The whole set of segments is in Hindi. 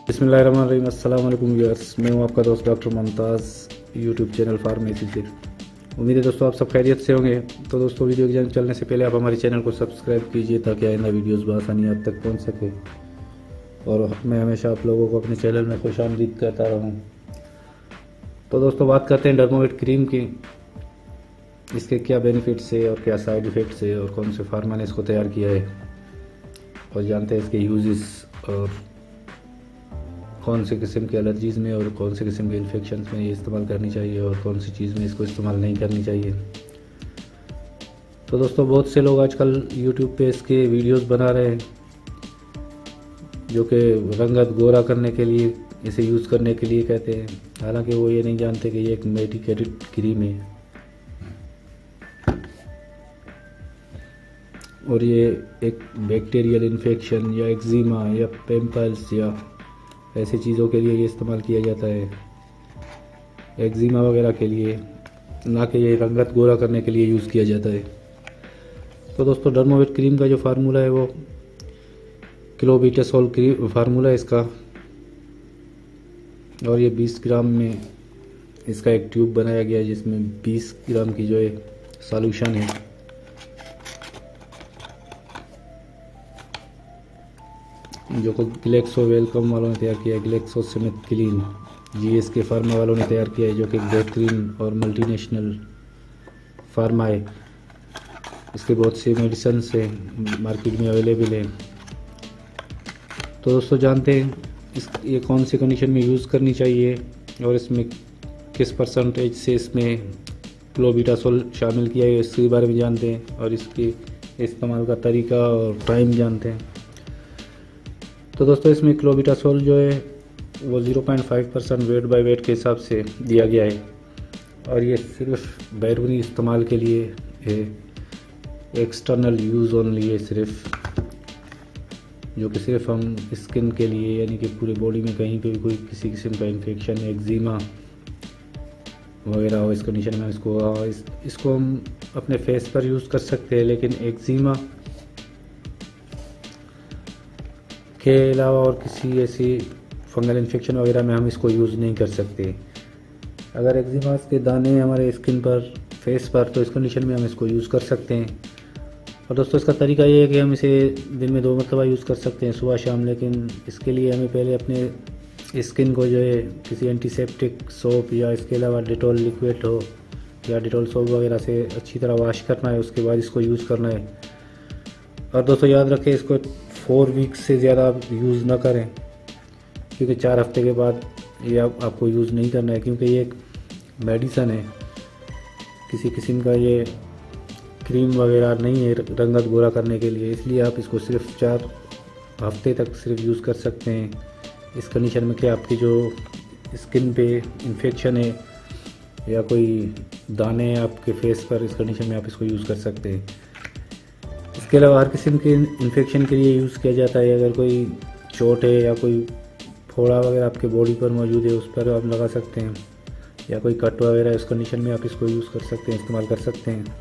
बिस्मिल्लाहिर्रहमानिर्रहीम। अस्सलाम वालेकुम व्यूअर्स, मैं हूं आपका दोस्त doctor Mumtaz YouTube channel pharmacy से। उम्मीद है दोस्तों आप सब खैरियत से होंगे। तो दोस्तों वीडियो की जान चलने से पहले आप हमारे चैनल को सब्सक्राइब कीजिए ताकि आइंदा वीडियोस बआसानी आप तक पहुंच सके और मैं हमेशा आप लोगों को अपने चैनल में खुशामदीद करता रहूँ। तो दोस्तों बात करते हैं डर्मोवेट क्रीम की। इसके क्या बेनिफिट्स है और क्या साइड इफ़ेक्ट्स है और कौन से फार्मा ने इसको तैयार किया है और जानते हैं इसके यूजेस और कौन से किस्म के एलर्जीज़ में और कौन से किस्म के इन्फेक्शंस में ये इस्तेमाल करनी चाहिए और कौन सी चीज़ में इसको इस्तेमाल नहीं करनी चाहिए। तो दोस्तों बहुत से लोग आजकल YouTube पे इसके वीडियोस बना रहे हैं जो कि रंगत गोरा करने के लिए इसे यूज़ करने के लिए कहते हैं, हालांकि वो ये नहीं जानते कि ये एक मेडिकेटेड क्रीम है और ये एक बैक्टीरियल इन्फेक्शन या एक्जिमा या पिंपल्स या ऐसी चीज़ों के लिए ये इस्तेमाल किया जाता है, एक्जिमा वगैरह के लिए, ना कि ये रंगत गोरा करने के लिए यूज़ किया जाता है। तो दोस्तों डर्मोवेट क्रीम का जो फार्मूला है वो क्लोबेटासोल क्रीम फार्मूला है इसका, और ये 20 ग्राम में इसका एक ट्यूब बनाया गया है जिसमें 20 ग्राम की जो है सॉल्यूशन है। जो को ग्लेक्सो वेलकम वालों ने तैयार किया है, Glaxo Smith Kline GSK pharma वालों ने तैयार किया है, जो कि एक बेहतरीन और मल्टीनेशनल फार्मा है। इसके बहुत से मेडिसिन से मार्केट में अवेलेबल है। तो दोस्तों जानते हैं ये कौन सी कंडीशन में यूज़ करनी चाहिए और इसमें किस परसेंटेज से इसमें क्लोबेटासोल शामिल किया है इसके बारे में जानते हैं और इसके इस्तेमाल का तरीका और टाइम जानते हैं। तो दोस्तों इसमें क्लोबेटासोल जो है वो 0.5% वेट बाय वेट के हिसाब से दिया गया है और ये सिर्फ बैरूनी इस्तेमाल के लिए है, एक्सटर्नल यूज़ ओनली है सिर्फ, जो कि सिर्फ हम स्किन के लिए यानी कि पूरे बॉडी में कहीं पे भी कोई किसी किस्म का इन्फेक्शन एक्जिमा वगैरह हो इस कंडीशन में इसको हम अपने फेस पर यूज़ कर सकते हैं, लेकिन एक्जिमा के अलावा और किसी ऐसी फंगल इन्फेक्शन वगैरह में हम इसको यूज़ नहीं कर सकते। अगर एक्जिमा के दाने हमारे स्किन पर फेस पर तो इस कंडीशन में हम इसको यूज़ कर सकते हैं। और दोस्तों इसका तरीका ये है कि हम इसे दिन में 2 मरतबा यूज़ कर सकते हैं, सुबह शाम, लेकिन इसके लिए हमें पहले अपने स्किन को जो है किसी एंटीसेप्टिक सोप या इसके अलावा डिटॉल लिक्विड हो या डिटॉल सोप वगैरह से अच्छी तरह वॉश करना है, उसके बाद इसको यूज़ करना है। और दोस्तों याद रखें इसको 4 वीक्स से ज़्यादा आप यूज़ ना करें, क्योंकि 4 हफ्ते के बाद ये आपको यूज़ नहीं करना है, क्योंकि ये एक मेडिसन है, किसी किस्म का ये क्रीम वगैरह नहीं है रंगत गोरा करने के लिए। इसलिए आप इसको सिर्फ 4 हफ्ते तक सिर्फ यूज़ कर सकते हैं इस कंडीशन में कि आपकी जो स्किन पे इन्फेक्शन है या कोई दाने हैं आपके फेस पर, इस कंडीशन में आप इसको यूज़ कर सकते हैं। इसके अलावा हर किस्म के इन्फेक्शन के लिए यूज़ किया जाता है। अगर कोई चोट है या कोई फोड़ा वगैरह आपके बॉडी पर मौजूद है उस पर आप लगा सकते हैं, या कोई कट वगैरह इस कंडीशन में आप इसको यूज़ कर सकते हैं, इस्तेमाल कर सकते हैं।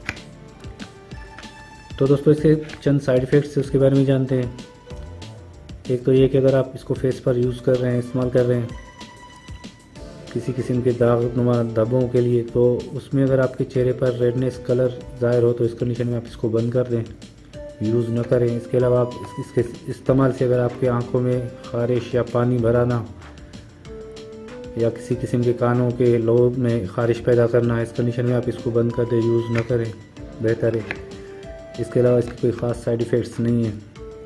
तो दोस्तों इसके चंद साइड इफ़ेक्ट्स है उसके बारे में जानते हैं। एक तो ये कि अगर आप इसको फेस पर यूज़ कर रहे हैं, इस्तेमाल कर रहे हैं किसी किस्म के दाग नुमा धब्बों के लिए, तो उसमें अगर आपके चेहरे पर रेडनेस कलर ज़ाहिर हो तो इस कंडीशन में आप इसको बंद कर दें, यूज़ न करें। इसके अलावा आप इसके इस्तेमाल से अगर आपके आंखों में खारिश या पानी भराना या किसी किस्म के कानों के लोब में खारिश पैदा करना है, इस कंडीशन में आप इसको बंद कर दें, यूज़ न करें, बेहतर है। इसके अलावा इसके कोई ख़ास साइड इफ़ेक्ट्स नहीं है।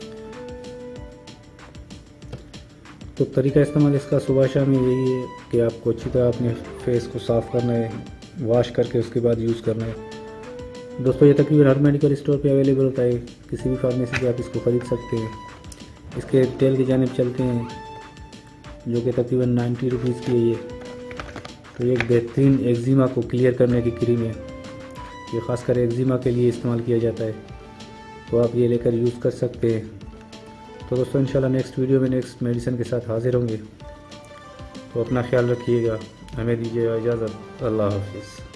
तो तरीका इस्तेमाल इसका सुबह शाम यही है कि आपको अच्छी तरह अपने फेस को साफ़ करना है, वॉश करके उसके बाद यूज़ करना है। दोस्तों ये तकरीबन हर मेडिकल स्टोर पे अवेलेबल होता है, किसी भी फार्मेसी से आप इसको ख़रीद सकते हैं। इसके रिटेल की जानिब चलते हैं जो कि तकरीबन 90 रुपीज़ की है ये। तो ये एक बेहतरीन एक्जिमा को क्लियर करने की क्रीम है, ये ख़ासकर एक्जिमा के लिए इस्तेमाल किया जाता है, तो आप ये लेकर यूज़ कर सकते हैं। तो दोस्तों इंशाल्लाह नेक्स्ट वीडियो में नेक्स्ट मेडिसिन के साथ हाजिर होंगे। तो अपना ख्याल रखिएगा, हमें दीजिएगा इजाज़त। अल्लाह हाफिज़।